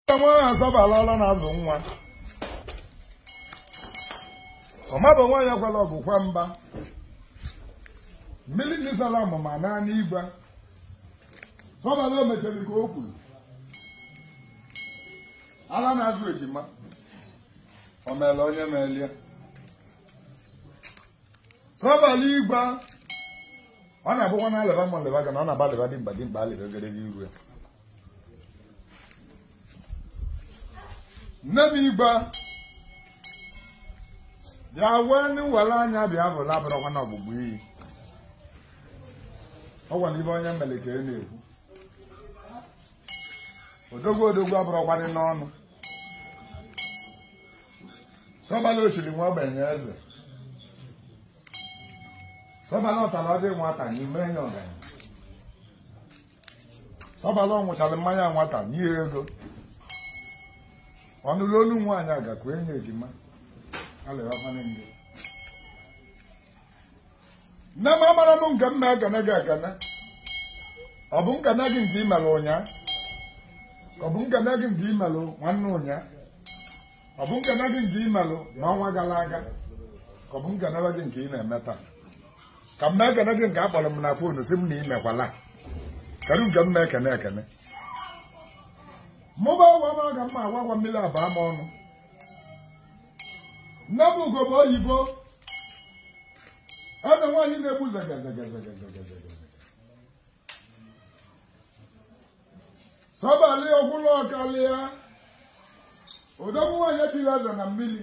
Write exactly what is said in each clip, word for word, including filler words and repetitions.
nwa Sobali na-azụ nwa ọmaba nwa ya gwala ọgụkwa mba mmiri n'isala amụma naanị igwe Sobali o mechara ka o kwuru ala na-azụ ejima o mere onye melie Sobali igwe ọ na-abụkwa na aleba ma leba ga na ọ na-aba leba dị mgba dị mgba aleba gere gị iru ya nne m igwe bịa wee n'ụwere anya bịa bụ labụrọkwa na ọgbụgbụ iyi ọ gwa n'ibe onye mere ka e na-ekwu odogwu odogwu abụrọkwa dị n'ọnụ Sobali ochiri nwa ogbenye eze Sobali ọtara ọjị nwata n'ime enye ọganya Sobali ọ nwụchara mmanya nwata n'ihe ego ọnụrụ olu nwaanyị agakwa enye ejima nne m amara m nke mma ekene gị ekene ọ bụ nkene gị nke imelụ ụnyaa ọ bụ nkene gị nke imelụ nwanne ụnyaa ọ bụ nkene gị nke imelụ n'ọnwa gara aga ka ọ bụ nkene gị nke ị na-eme taa ka mma ekene gị nke akpọrọ m na foonu si m na imekwala kedu nke mma ekene ekene mụba ụgwọ mara ka mma agwa gwa mmiri abaa m ọnụ nne m ugobo oyibo eze nwaanyị na-egbu zegezegezegezegeze Sobali ọgwụlọ ọkalịa odogwu nwaanyị tiri eze na mmiri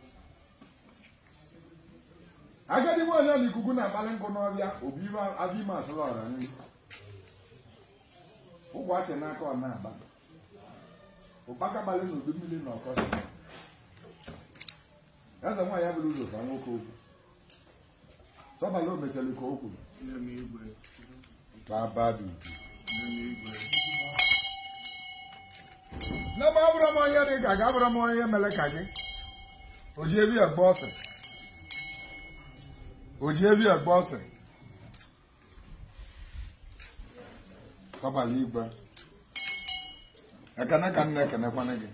agadi nwaanyị na ikuku na-akpali nkụ n'ọbịa obi abịa ime asụrụ ọra nri ụgwọ achị n'aka ọ na-agba ụkpaka gbalị n'udu mmiri na ọkọchị eze nwaanyị abụrụ ụzọ sa nwoke okwu Sobali o mechara ka o kwuru nne m abụrụ m onye dị ka ga abụrụ m onye mere ka gị o ji ebi egbe ọsị o ji ebi egbe ọsị Sobali igwe ekene ka nna ekenekwana gị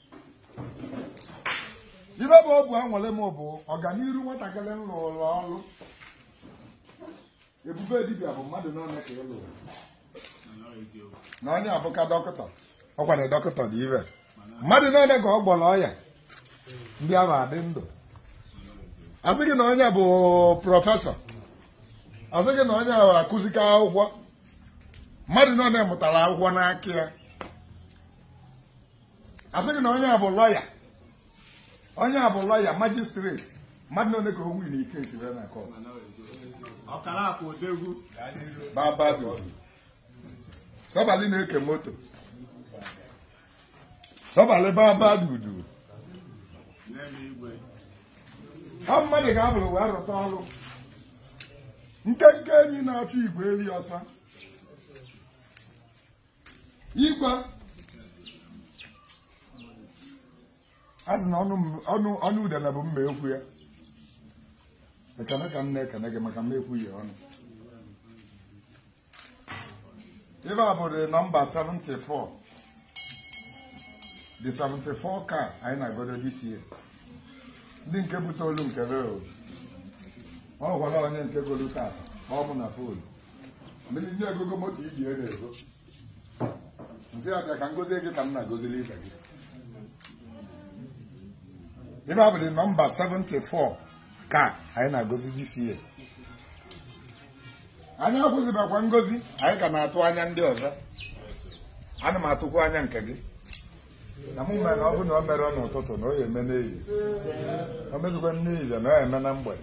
ibe bụ obu anwale m bụ ọganiru nwatakịrị m lụrụ ọrụ ebube dibịa bụ mmadụ n'ọnụ ka ị lụrụ na onye abụka dọkịta ọkwa na dọkịta dị ibe mmadụ n'ọnụ ka ọ gbọrọ ọya ndị ahụ adị ndụ asị gị na onye bụ prọfesọ asị gị na onye ahụ akụzika akwụkwọ mmadụ n'ọnụ mụtara akwụkwọ n'aka ya asị gị na onye a bụ lọya onye a bụ lọya majistreti mmadụ n'one ka o win ike esire na kọt okalakwu odegwu babadu Sobali na-eke moto Sobali babadudu ọ mmadụ ga-abụrụ wee rụta ọrụ nkenke enyi na-achụ igwe eri ọsa igwe azị na ọnụ udele bụ mma ekwu ya ekene ka m na-ekene gị maka m ekwu ya ọnụ ebe a bụ the nọmba seventy-four the seventy-four ka anyị na-agodo this year ndị nke bute olu nke reo ọ gwara onye nke golu taa ọ bụ na fonu mmiri ndị egogo moto iji ere ego nsị abịa ka ngozie gị ka m na-agozili ibe gị ebe a bụ the nọmba seventy-four ka anyị na-agozi this year anyị akwụzibakwa ngozi anyị ka na-atụ anya ndị ọzọ ana m atụkwa anya nke gị na mụ mere ọ bụ na o mere n'ụtụtụ na o ya eme n'ehihie o mezikwa n'ehihie na o ya eme na mgbede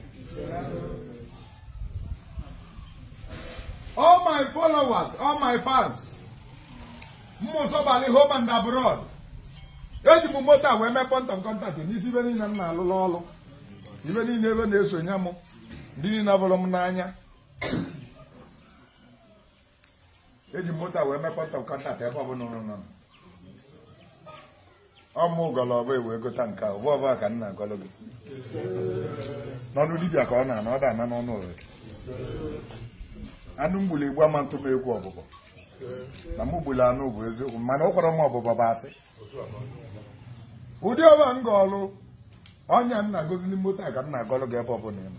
all my followers all my fans mmụ Sobali home and abroad eji m moto a wee mee kọntaktị kọntaktị n'isi ibe niile m na-alụlụ ọrụ ibe niile ebe na-esonye m ndị niile abụrụ m n'anya eji moto a wee mee kọntaktị kọntaktị ebe ọbụla ụrụ nọ ọmụ ụgọlọ ọbụ ewe gota nke ụbụ ọbụla ka m na-agọlụ gị n'ọnụ dibịa ka ọ na-ana ọ da-ana n'ọnụ ụlọ anụ mgbuli egbu ama ntụ m egwu ọbụbọ na m gbuli anụ bụ eziokwu mana ọ kwara m ọbụbọ bụ asị ụdị ọba m ga-ọlụ ọnya m na-agozili moto a ka m na-agọlụ gị ebe ọbụla ịma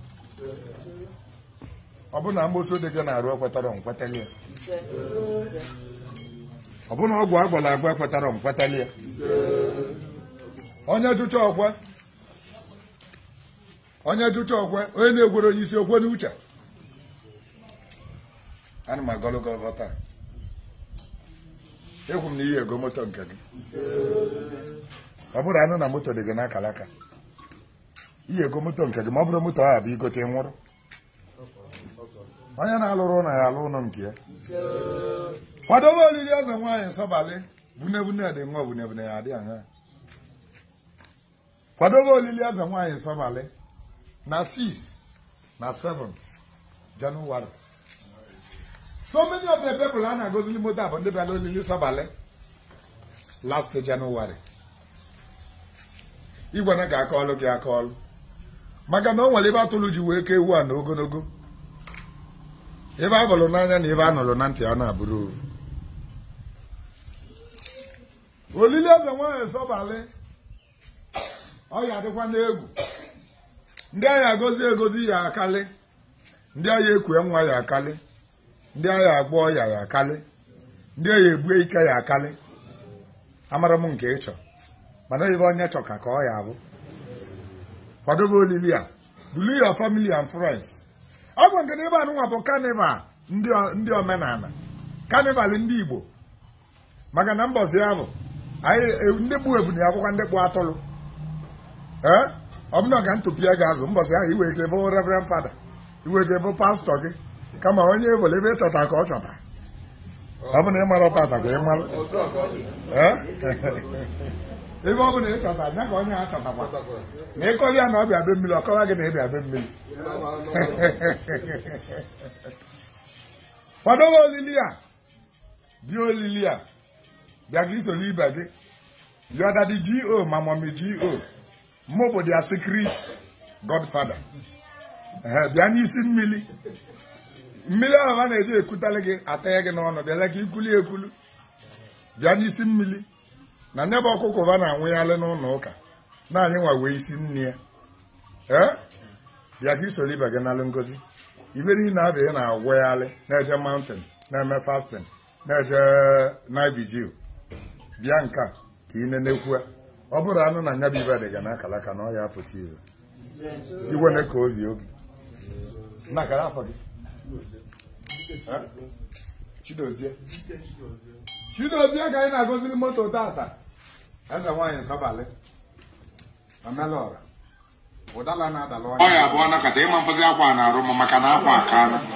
ọbụna mgboso dị gị na-arụ ekwetara nkwetali ya ọbụna ọgwụ agwara agwa ekwetara nkwetali ya onye jụcha ọkwe onye jụcha ọkwe onye na-egwere onye isi okwe n'uche ana m agọlụ gị ọzọ taa ekwu m na ihe ego moto nke gị ọ bụrụ anụ na moto dị gị n'akalaka ihe ego moto nke gị ma ọ bụrụ moto ahụ bụ igote nwụrụ onye na-alụrụ ụlọ ya alụ ụlọ nke ya kwadobe olili Ezenwanyi Sobali bunebune dị nwa bunebune ya adị anya kwadobe olili Ezenwanyi Sobali na six na seven January. So many of the people are going to moto abụ ndị bịara olili Sobali last January. Igwe na ga-aka ọlụ gị aka ọlụ maka na o nwere ebe atụlụ ji wee kee ewu a na ogologo ebe a bụrụ n'anya na ebe a nọrọ na ntị a na-abụrụ ovu. Olili Ezenwanyi Sobali ọ ya adịkwa n'egwu ndị agha agozi egozi ya akali ndị agha ekwe nwa ya akali ndị agha agba ọya ya akali ndị agha ebue ike ya akali amara m nke ịchọ mana ebe onye chọ ka ka ọ ya abụ kwadobe olili a buli your family and friends. Ọ bụ nke ebe anụnwa bụ carnival ndị omenala carnival ndị Igbo maka na mbọsị ya bụ anyị ndị gbu ebu na akwụkwọ ndị kpụ atụlụ ee ọ bụ na ka ntụpịa ga-azụ mbọsị ahụ iwe ike bụ reverend fada iwe ike bụ pastọ gị kama onye ebole ebe ịchọta ka ọ chọta ọ bụ na ị mara ọtata ka ị mara ebe ọ bụ na ịchọta anya ka onye a chọtakwa na ịkọzi ya na ọ bịa be mmiri ọkọwa gị na ịbịa be mmiri kwadobe olili a bịa olili a bịa gị isoro ibe gị yọda dị G O ma mọmi G O mụ bụ dia secret godfather bịa n'isi mmiri mmiri ahụ a na-eji ekutali gị atanye gị n'ọnụ bịala ka ikuli ekulu bịa n'isi mmiri na nye bụ ọkụkọ ba na-anwụghalị n'ụlọ ụka na anyị nwa wee isi nne ya ee bịa ka isoro ibe gị n'alụ ngozi ibe niile abịa na-agwaghalị na-eje mountain na-eme fasting na-eje night vigil bịa nke a ka ị nenekwu ọ bụrụ anụ na nya bụ ibe dị gị n'akalaka na ọ ya apụta ire igwene ka obi obi nakara afọ gị Chidozie Chidozie ka anyị na-agozili moto tata Ezenwanyi Sobali omelọra ụdala na-adala ọ ya abụọ nakọta ịma mfọzi akwa na-arụ maka na akwa aka